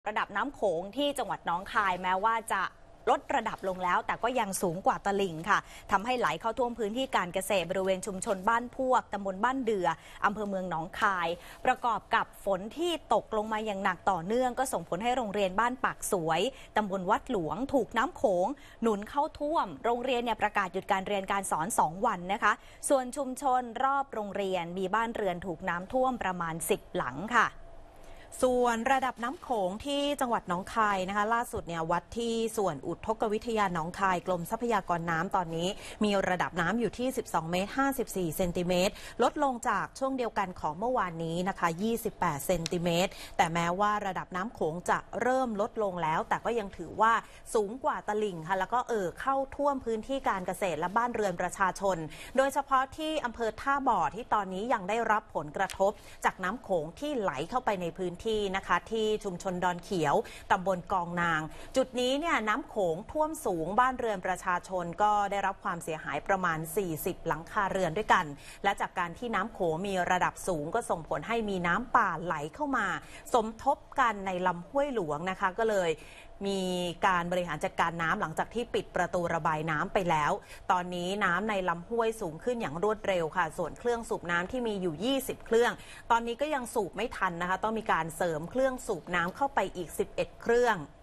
ระดับน้ำโขงที่จังหวัดหนองคายแม้ว่าจะลดระดับลงแล้วแต่ก็ยังสูงกว่าตลิ่งค่ะทำให้ไหลเข้าท่วมพื้นที่การเกษตรบริเวณชุมชนบ้านพวกตำบลบ้านเดืออำเภอเมืองหนองคายประกอบกับฝนที่ตกลงมาอย่างหนักต่อเนื่องก็ส่งผลให้โรงเรียนบ้านปากสวยตำบลวัดหลวงถูกน้ำโขงหนุนเข้าท่วมโรงเรียนประกาศหยุดการเรียนการสอน2 วันนะคะส่วนชุมชนรอบโรงเรียนมีบ้านเรือนถูกน้ำท่วมประมาณ10 หลังค่ะส่วนระดับน้ำโขงที่จังหวัดหนองคายนะคะล่าสุดวัดที่ส่วนอุทกวิทยาหนองคายกรมทรัพยากรน้ำตอนนี้มีระดับน้ำอยู่ที่12 เมตร 54 เซนติเมตรลดลงจากช่วงเดียวกันของเมื่อวานนี้นะคะ28 เซนติเมตรแต่แม้ว่าระดับน้ำโขงจะเริ่มลดลงแล้วแต่ก็ยังถือว่าสูงกว่าตลิ่งค่ะแล้วก็เข้าท่วมพื้นที่การเกษตรและบ้านเรือนประชาชนโดยเฉพาะที่อำเภอท่าบ่อที่ตอนนี้ยังได้รับผลกระทบจากน้ำโขงที่ไหลเข้าไปในพื้นที่นะคะที่ชุมชนดอนเขียวตำบลกองนางจุดนี้น้ำโขงท่วมสูงบ้านเรือนประชาชนก็ได้รับความเสียหายประมาณ40 หลังคาเรือนด้วยกันและจากการที่น้ำโขงมีระดับสูงก็ส่งผลให้มีน้ำป่าไหลเข้ามาสมทบกันในลำห้วยหลวงนะคะก็เลยมีการบริหารจัดการน้ำหลังจากที่ปิดประตูระบายน้ำไปแล้วตอนนี้น้ำในลำห้วยสูงขึ้นอย่างรวดเร็วค่ะส่วนเครื่องสูบน้ำที่มีอยู่20 เครื่องตอนนี้ก็ยังสูบไม่ทันนะคะต้องมีการเสริมเครื่องสูบน้ำเข้าไปอีก11 เครื่อง